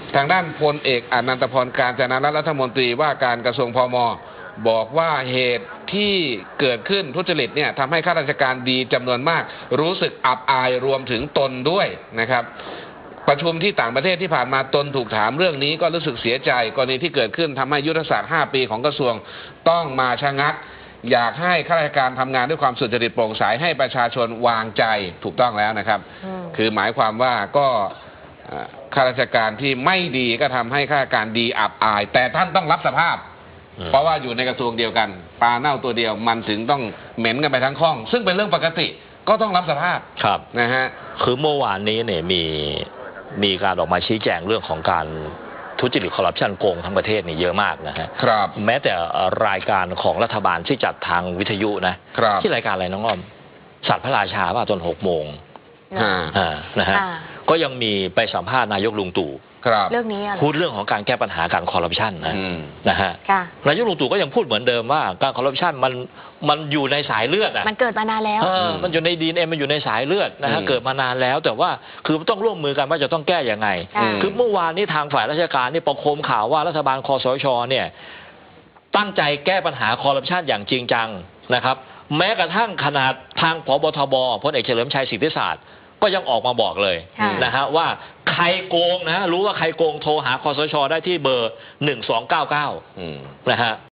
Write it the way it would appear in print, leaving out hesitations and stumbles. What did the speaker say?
ทางด้านพลเอกอนันตพร กาญจนารัฐมนตรีว่าการกระทรวงพม.บอกว่าเหตุที่เกิดขึ้นทุจริตเนี่ยทำให้ข้าราชการดีจำนวนมากรู้สึกอับอายรวมถึงตนด้วยนะครับประชุมที่ต่างประเทศที่ผ่านมาตนถูกถามเรื่องนี้ก็รู้สึกเสียใจกรณีที่เกิดขึ้นทำให้ยุทธศาสตร์5 ปีของกระทรวงต้องมาชะงักอยากให้ข้าราชการทำงานด้วยความสุจริตโปร่งใสให้ประชาชนวางใจถูกต้องแล้วนะครับคือหมายความว่าก็ข้าราชการที่ไม่ดีก็ทำให้ข้าราชการดีอับอายแต่ท่านต้องรับสภาพเพราะว่าอยู่ในกระทรวงเดียวกันปลาเน่าตัวเดียวมันถึงต้องเหม็นกันไปทั้งห้องซึ่งเป็นเรื่องปกติก็ต้องรับสภาพครับนะฮะคือเมื่อวานนี้เนี่ยมีการออกมาชี้แจงเรื่องของการทุจริตคอร์รัปชันโกงทั้งประเทศนี่เยอะมากนะฮะครับแม้แต่รายการของรัฐบาลที่จัดทางวิทยุนะครับที่รายการอะไรน้องอ้อมสัตว์พระราชาว่าตอน6 โมงนะฮะก็ยังมีไปสัมภาษณ์นายกลุงตู่เรื่องนี้พูดเรื่องของการแก้ปัญหาการคอร์รัปชันนะฮะนายกลุงตู่ก็ยังพูดเหมือนเดิมว่าการคอร์รัปชันมันอยู่ในสายเลือดมันเกิดมานานแล้วมันอยู่ในDNAมันอยู่ในสายเลือดนะฮะเกิดมานานแล้วแต่ว่าคือต้องร่วมมือกันว่าจะต้องแก้ยังไงคือเมื่อวานนี้ทางฝ่ายราชการนี่ประโคมข่าวว่ารัฐบาลคสช.เนี่ยตั้งใจแก้ปัญหาคอร์รัปชันอย่างจริงจังนะครับแม้กระทั่งขนาดทางผบ.ทบ.พลเอกเฉลิมชัยสิทธิศาสตร์ก็ยังออกมาบอกเลยนะฮะว่าใครโกงนะรู้ว่าใครโกงโทรหาคสช.ได้ที่เบอร์1299นะฮะ